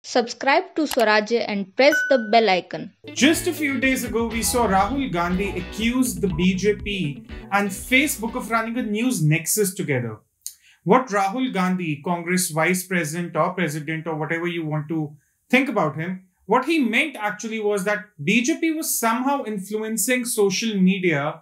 Subscribe to Swarajya and press the bell icon. Just a few days ago, we saw Rahul Gandhi accuse the BJP and Facebook of running a news nexus together. What Rahul Gandhi, Congress vice president or whatever you want to think about him, what he meant actually was that BJP was somehow influencing social media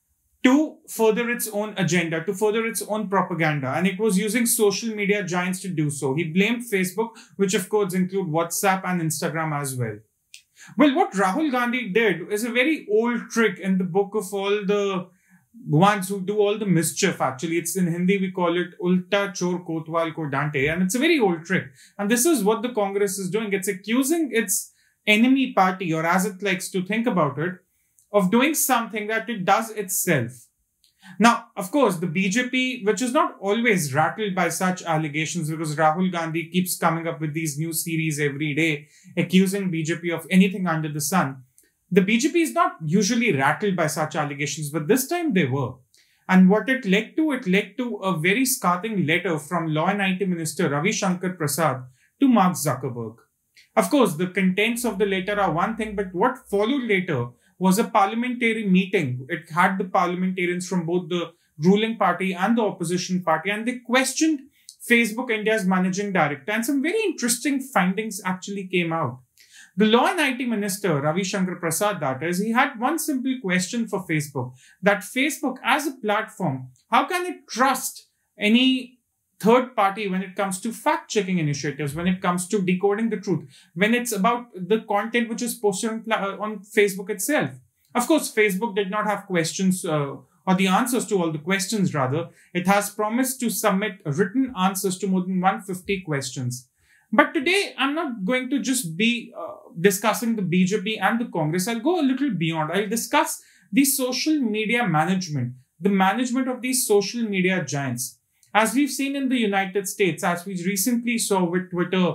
to further its own agenda, to further its own propaganda. And it was using social media giants to do so. He blamed Facebook, which of course include WhatsApp and Instagram as well. Well, what Rahul Gandhi did is a very old trick in the book of all the ones who do all the mischief. Actually, it's in Hindi, we call it Ulta Chor Kotwal Ko Dante. And it's a very old trick. And this is what the Congress is doing. It's accusing its enemy party, or as it likes to think about it, of doing something that it does itself. Now, of course, the BJP, which is not always rattled by such allegations, because Rahul Gandhi keeps coming up with these new series every day, accusing BJP of anything under the sun. The BJP is not usually rattled by such allegations, but this time they were. And what it led to a very scathing letter from Law and IT Minister Ravi Shankar Prasad to Mark Zuckerberg. Of course, the contents of the letter are one thing, but what followed later was a parliamentary meeting. It had the parliamentarians from both the ruling party and the opposition party, and they questioned Facebook India's managing director, and some very interesting findings actually came out. The Law and IT Minister, Ravi Shankar Prasad, that is, he had one simple question for Facebook, that Facebook as a platform, how can it trust any third party when it comes to fact-checking initiatives, when it comes to decoding the truth, when it's about the content which is posted on Facebook itself. Of course, Facebook did not have questions or the answers to all the questions, rather. It has promised to submit written answers to more than 150 questions. But today, I'm not going to just be discussing the BJP and the Congress. I'll go a little beyond. I'll discuss the social media management, the management of these social media giants. As we've seen in the United States, as we recently saw with Twitter,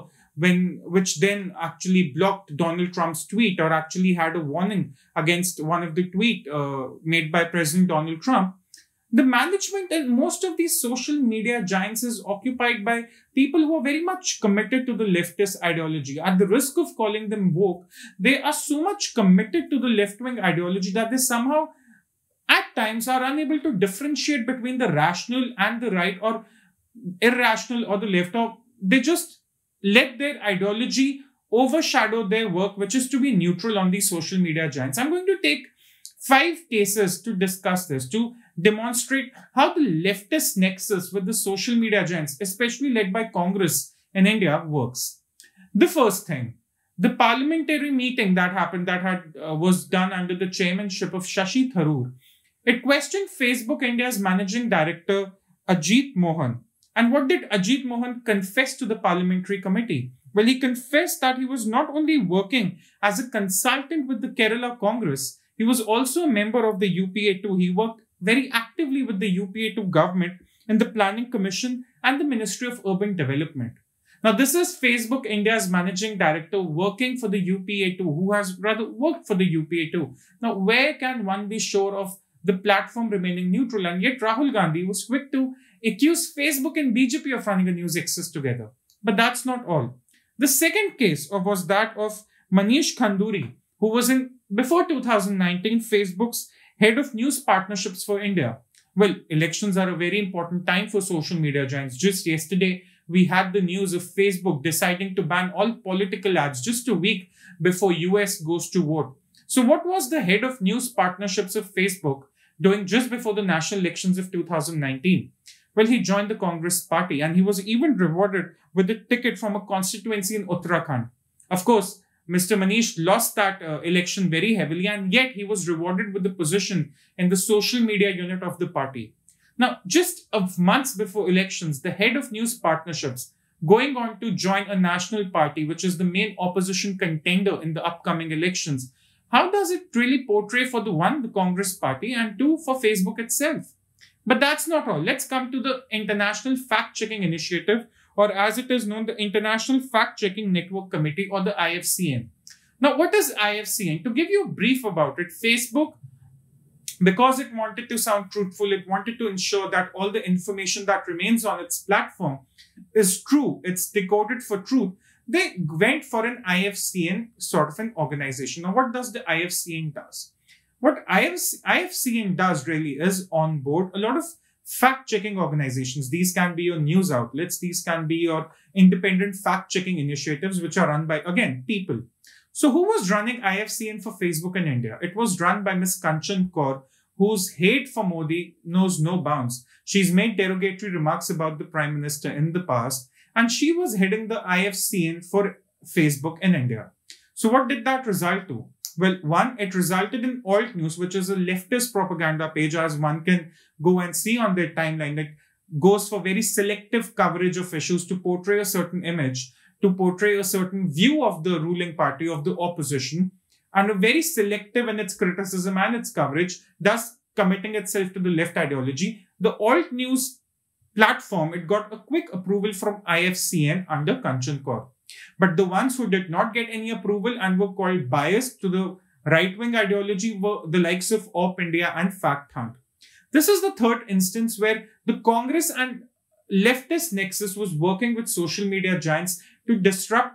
which then actually blocked Donald Trump's tweet, or actually had a warning against one of the tweet made by President Donald Trump. The management in most of these social media giants is occupied by people who are very much committed to the leftist ideology. At the risk of calling them woke, they are so much committed to the left-wing ideology that they somehow at times are unable to differentiate between the rational and the right, or irrational or the left, or they just let their ideology overshadow their work, which is to be neutral on these social media giants. I'm going to take 5 cases to discuss this, to demonstrate how the leftist nexus with the social media giants, especially led by Congress in India, works. The first thing, the parliamentary meeting that happened, was done under the chairmanship of Shashi Tharoor. It questioned Facebook India's managing director, Ajit Mohan. And what did Ajit Mohan confess to the parliamentary committee? Well, he confessed that he was not only working as a consultant with the Kerala Congress, he was also a member of the UPA2. He worked very actively with the UPA2 government in the Planning Commission and the Ministry of Urban Development. Now, this is Facebook India's managing director working for the UPA2, who has rather worked for the UPA2. Now, where can one be sure of the platform remaining neutral? And yet Rahul Gandhi was quick to accuse Facebook and BJP of running a news nexus together. But that's not all. The second case was that of Manish Khanduri, who was before 2019 Facebook's head of news partnerships for India. Well, elections are a very important time for social media giants. Just yesterday, we had the news of Facebook deciding to ban all political ads just a week before US goes to vote. So what was the head of news partnerships of Facebook doing just before the national elections of 2019? Well, he joined the Congress party, and he was even rewarded with a ticket from a constituency in Uttarakhand. Of course, Mr. Manish lost that election very heavily, and yet he was rewarded with the position in the social media unit of the party. Now, just months before elections, the head of news partnerships going on to join a national party, which is the main opposition contender in the upcoming elections. How does it really portray, for the one, the Congress party, and two, for Facebook itself? But that's not all. Let's come to the International Fact-Checking Initiative, or as it is known, the International Fact-Checking Network Committee, or the IFCN. Now, what is IFCN? To give you a brief about it, Facebook, because it wanted to sound truthful, it wanted to ensure that all the information that remains on its platform is true, it's decoded for truth, they went for an IFCN sort of an organization. Now, what does the IFCN does? What IFCN does really is on board a lot of fact-checking organizations. These can be your news outlets. These can be your independent fact-checking initiatives, which are run by, again, people. So who was running IFCN for Facebook in India? It was run by Ms. Kanchan Kaur, whose hate for Modi knows no bounds. She's made derogatory remarks about the Prime Minister in the past, and she was heading the IFCN for Facebook in India. So what did that result to? Well, one, it resulted in Alt News, which is a leftist propaganda page, as one can go and see on their timeline. It goes for very selective coverage of issues to portray a certain image, to portray a certain view of the ruling party, of the opposition, and a very selective in its criticism and its coverage, thus committing itself to the left ideology. The Alt News platform, it got a quick approval from IFCN under Kanchan Kaur. But the ones who did not get any approval and were called biased to the right-wing ideology were the likes of Op India and Fact Hunt. This is the third instance where the Congress and leftist nexus was working with social media giants to disrupt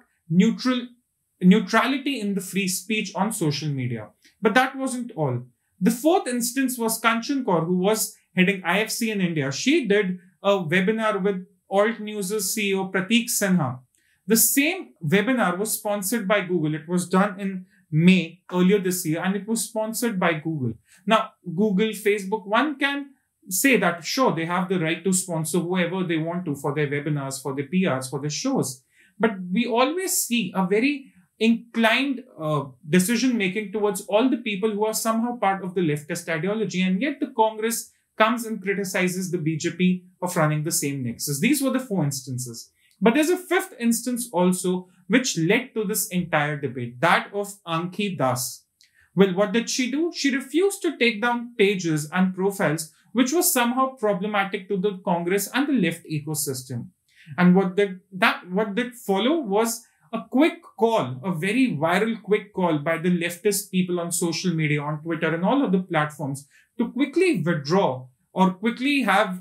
neutrality in the free speech on social media. But that wasn't all. The fourth instance was Kanchan Kaur, who was heading IFC in India. She did a webinar with Alt News' CEO Prateek Sinha. The same webinar was sponsored by Google. It was done in May earlier this year, and it was sponsored by Google. Now, Google, Facebook, one can say that, sure, they have the right to sponsor whoever they want to for their webinars, for their PRs, for their shows. But we always see a very inclined decision-making towards all the people who are somehow part of the leftist ideology. And yet the Congress comes and criticizes the BJP of running the same nexus. These were the four instances. But there's a fifth instance also which led to this entire debate, that of Ankhi Das. Well, what did she do? She refused to take down pages and profiles which was somehow problematic to the Congress and the left ecosystem. And what did follow was a quick call, a very viral quick call by the leftist people on social media, on Twitter and all other platforms to quickly withdraw or quickly have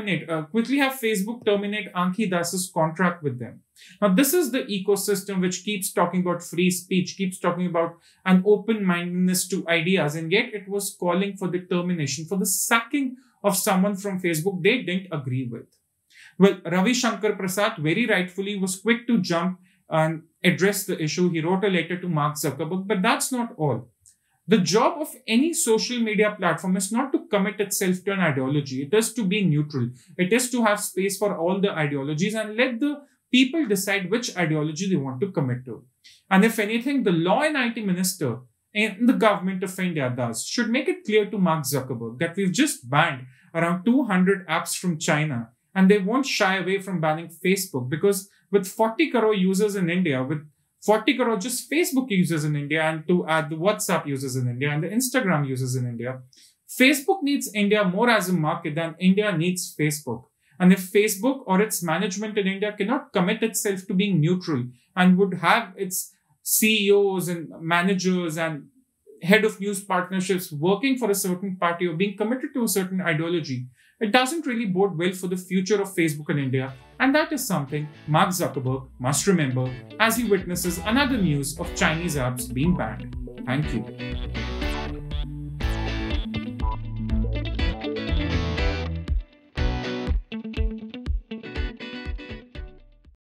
Facebook terminate Ankhi Das's contract with them. Now, this is the ecosystem which keeps talking about free speech, keeps talking about an open-mindedness to ideas, and yet it was calling for the termination, for the sacking of someone from Facebook they didn't agree with. Well, Ravi Shankar Prasad very rightfully was quick to jump and address the issue. He wrote a letter to Mark Zuckerberg, but that's not all. The job of any social media platform is not to commit itself to an ideology. It is to be neutral. It is to have space for all the ideologies and let the people decide which ideology they want to commit to. And if anything, the law and IT minister in the government of India should make it clear to Mark Zuckerberg that we've just banned around 200 apps from China, and they won't shy away from banning Facebook, because with 40 crore users in India, with 40 crore just Facebook users in India, and to add the WhatsApp users in India and the Instagram users in India, Facebook needs India more as a market than India needs Facebook. And if Facebook or its management in India cannot commit itself to being neutral and would have its CEOs and managers and head of news partnerships working for a certain party or being committed to a certain ideology, it doesn't really bode well for the future of Facebook in India. And that is something Mark Zuckerberg must remember as he witnesses another news of Chinese apps being banned. Thank you.